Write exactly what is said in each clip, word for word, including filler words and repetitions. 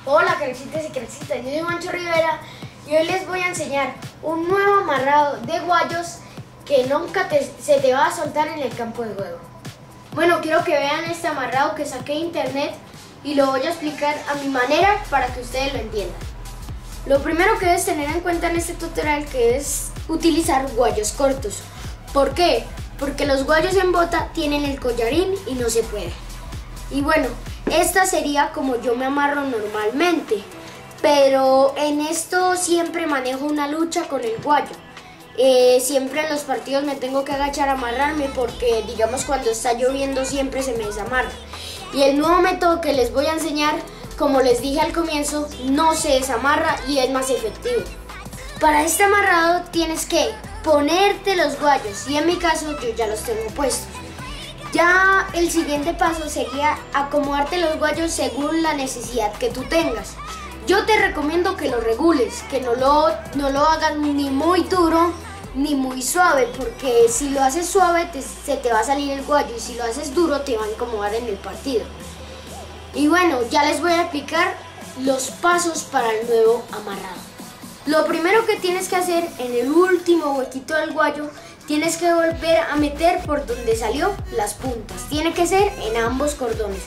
Hola craxitas y craxitas, yo soy Mancho Rivera y hoy les voy a enseñar un nuevo amarrado de guayos que nunca te, se te va a soltar en el campo de juego. Bueno, quiero que vean este amarrado que saqué de internet y lo voy a explicar a mi manera para que ustedes lo entiendan. Lo primero que debes tener en cuenta en este tutorial que es utilizar guayos cortos. ¿Por qué? Porque los guayos en bota tienen el collarín y no se puede. Y bueno, esta sería como yo me amarro normalmente, pero en esto siempre manejo una lucha con el guayo. Eh, siempre en los partidos me tengo que agachar a amarrarme porque digamos cuando está lloviendo siempre se me desamarra. Y el nuevo método que les voy a enseñar, como les dije al comienzo, no se desamarra y es más efectivo. Para este amarrado tienes que ponerte los guayos y en mi caso yo ya los tengo puestos. Ya el siguiente paso sería acomodarte los guayos según la necesidad que tú tengas. Yo te recomiendo que lo regules, que no lo, no lo hagas ni muy duro ni muy suave, porque si lo haces suave te, se te va a salir el guayo y si lo haces duro te va a incomodar en el partido. Y bueno, ya les voy a explicar los pasos para el nuevo amarrado. Lo primero que tienes que hacer en el último huequito del guayo, tienes que volver a meter por donde salió las puntas. Tiene que ser en ambos cordones.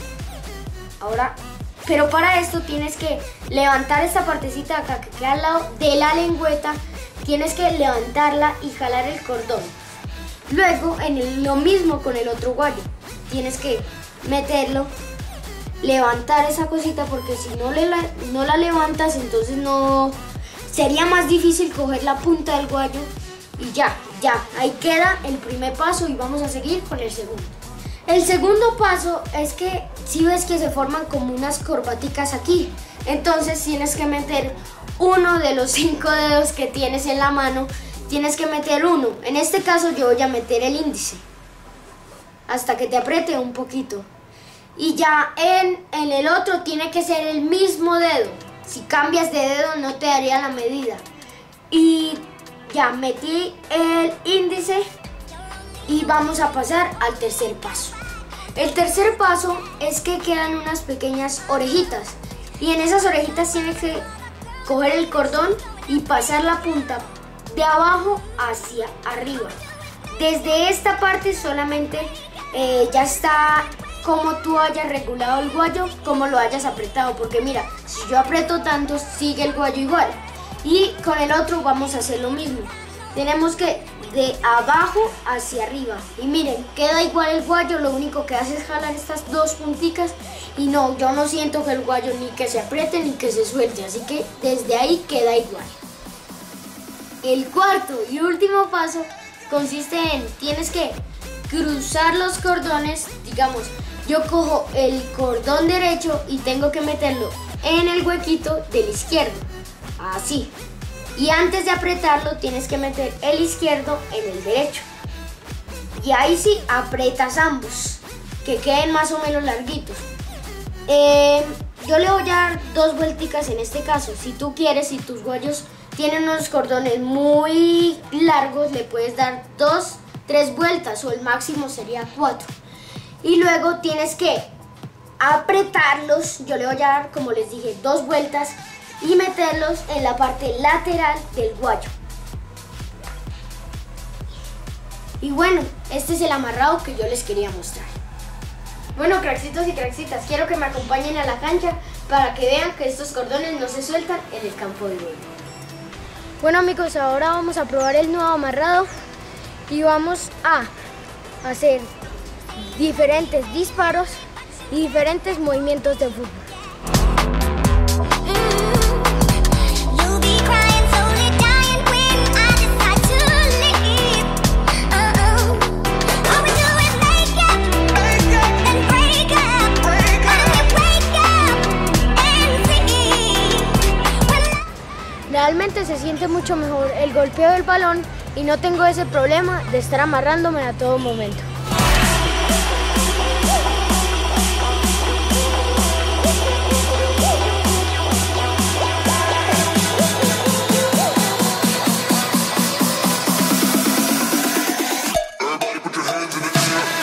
Ahora, pero para esto tienes que levantar esta partecita de acá que queda al lado de la lengüeta. Tienes que levantarla y jalar el cordón. Luego, en el, lo mismo con el otro guayo. Tienes que meterlo, levantar esa cosita porque si no, le la, no la levantas, entonces no sería más difícil coger la punta del guayo. Y ya, ya, ahí queda el primer paso y vamos a seguir con el segundo. El segundo paso es que si ves que se forman como unas corbaticas aquí, entonces tienes que meter uno de los cinco dedos que tienes en la mano, tienes que meter uno. En este caso yo voy a meter el índice, hasta que te apriete un poquito. Y ya en, en el otro tiene que ser el mismo dedo. Si cambias de dedo no te daría la medida. Y ya metí el índice y vamos a pasar al tercer paso. El tercer paso es que quedan unas pequeñas orejitas y en esas orejitas tienes que coger el cordón y pasar la punta de abajo hacia arriba. Desde esta parte solamente eh, ya está como tú hayas regulado el guayo, como lo hayas apretado, porque mira, si yo aprieto tanto sigue el guayo igual. Y con el otro vamos a hacer lo mismo. Tenemos que de abajo hacia arriba. Y miren, queda igual el guayo, lo único que hace es jalar estas dos punticas. Y no, yo no siento que el guayo ni que se apriete ni que se suelte. Así que desde ahí queda igual. El cuarto y último paso consiste en, tienes que cruzar los cordones. Digamos, yo cojo el cordón derecho y tengo que meterlo en el huequito del izquierdo. Así. Y antes de apretarlo tienes que meter el izquierdo en el derecho. Y ahí sí apretas ambos, que queden más o menos larguitos. Eh, yo le voy a dar dos vuelticas en este caso. Si tú quieres, si tus guayos tienen unos cordones muy largos, le puedes dar dos, tres vueltas o el máximo sería cuatro. Y luego tienes que apretarlos. Yo le voy a dar, como les dije, dos vueltas y meterlos en la parte lateral del guayo. Y bueno, este es el amarrado que yo les quería mostrar. Bueno, craxitos y craxitas, quiero que me acompañen a la cancha para que vean que estos cordones no se sueltan en el campo de juego. Bueno amigos, ahora vamos a probar el nuevo amarrado y vamos a hacer diferentes disparos y diferentes movimientos de fútbol. Realmente se siente mucho mejor el golpeo del balón y no tengo ese problema de estar amarrándome a todo momento.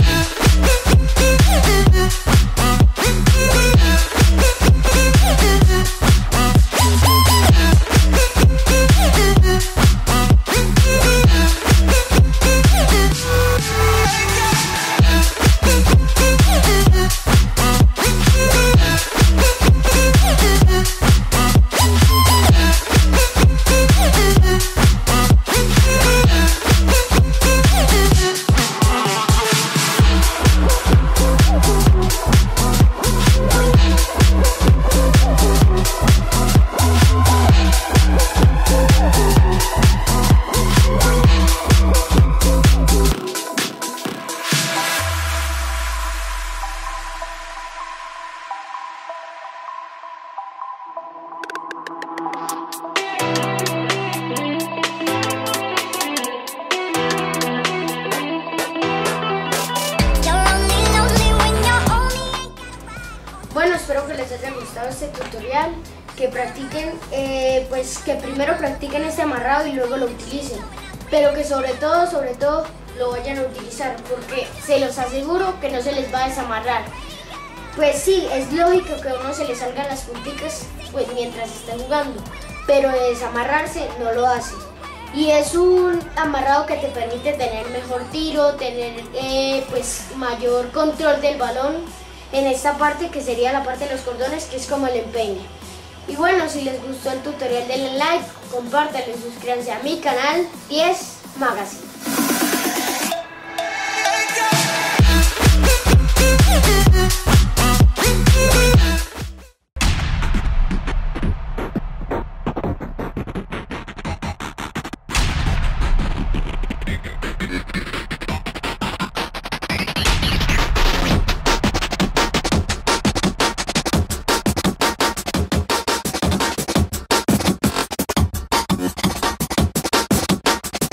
We'll be right back. Bueno, espero que les haya gustado este tutorial, que practiquen, eh, pues que primero practiquen este amarrado y luego lo utilicen, pero que sobre todo, sobre todo lo vayan a utilizar, porque se los aseguro que no se les va a desamarrar. Pues sí, es lógico que a uno se le salgan las punticas pues mientras está jugando, pero de desamarrarse no lo hace. Y es un amarrado que te permite tener mejor tiro, tener eh, pues mayor control del balón en esta parte que sería la parte de los cordones, que es como el empeine. Y bueno, si les gustó el tutorial denle like, compártanlo y suscríbanse a mi canal diez Magazine. We'll be right back.